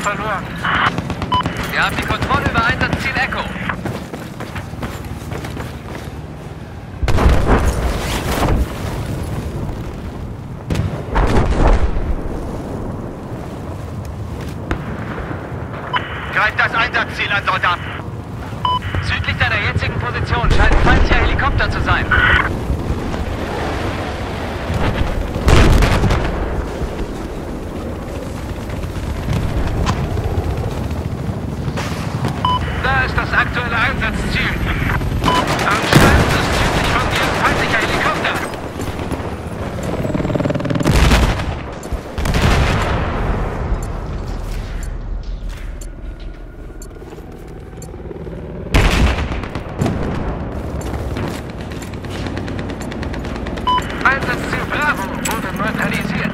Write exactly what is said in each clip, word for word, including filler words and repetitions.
verloren. Wir haben die Kontrolle über Einsatzziel Echo. Greift das Einsatzziel an, Soldat. Südlich deiner jetzigen Position scheint ein feindlicher Helikopter zu sein. Da ist das aktuelle Einsatzziel. Anscheinend ist südlich von dir ein feindlicher Helikopter. Einsatzziel Bravo wurde neutralisiert.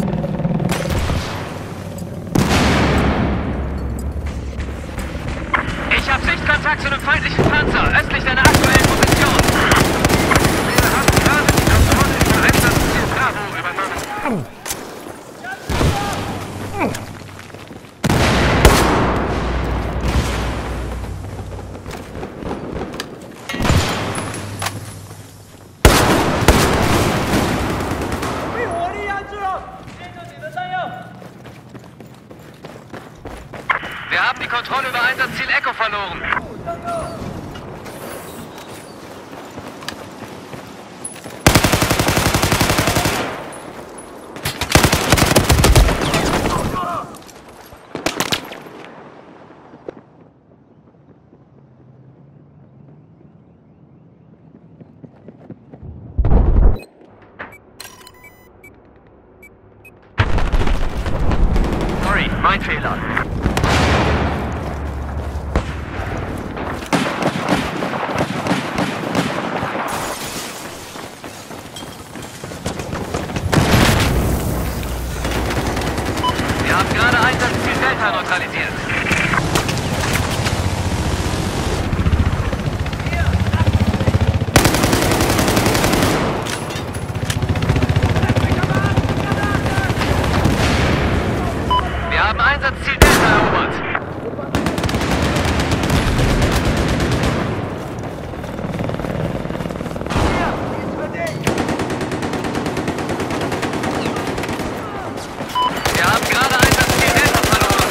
Ich habe Sichtkontakt zu einem feindlichen Panzer, östlich deiner aktuellen Position. Wir haben gerade die Kontrolle über Einsatzziel Bravo übernommen. Wir haben die Kontrolle über Einsatzziel Echo verloren. Sorry, mein Fehler. Wir haben gerade Einsatzziel Delta neutralisiert. Wir haben Einsatzziel Delta erobert. Wir haben gerade Einsatzziel Delta verloren.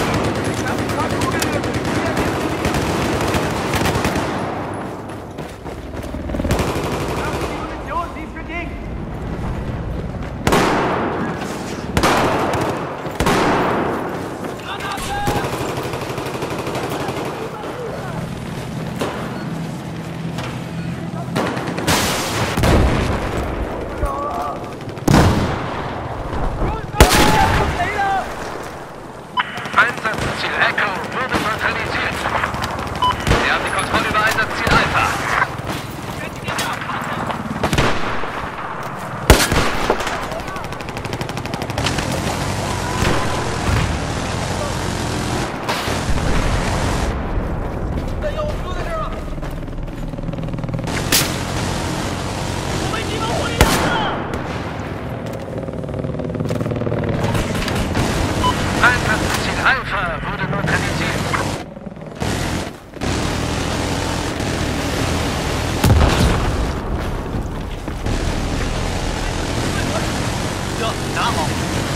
Einsatzziel Echo wurde neutralisiert. Wir haben die Kontrolle über Einsatzziel Alpha. Einsatzziel Alpha wurde neutralisiert. Ja, darauf.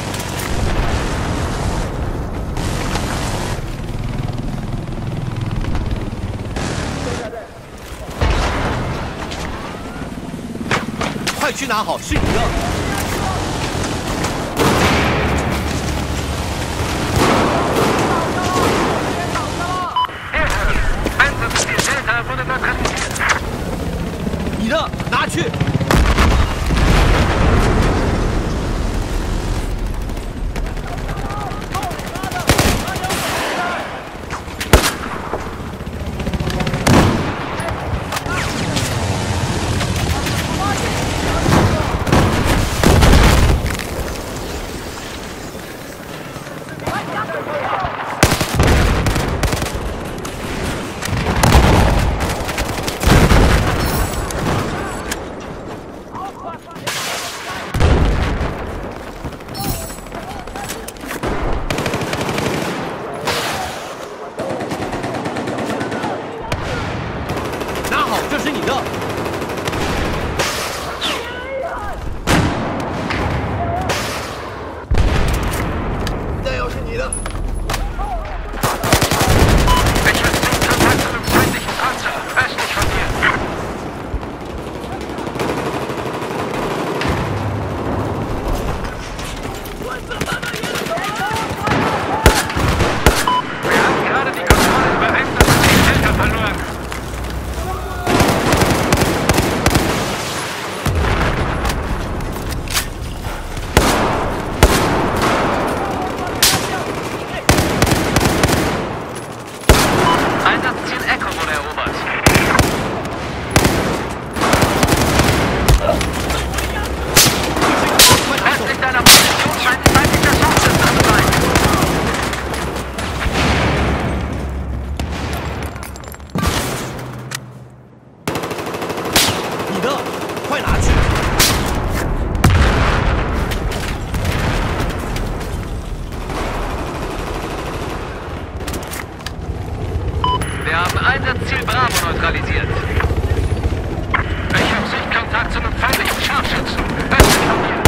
Einsatzziel Delta wurde neutralisiert. 你的拿去。 Einsatzziel Bravo neutralisiert. Ich habe Sichtkontakt zu einem feindlichen Scharfschützen. Östlich von hier.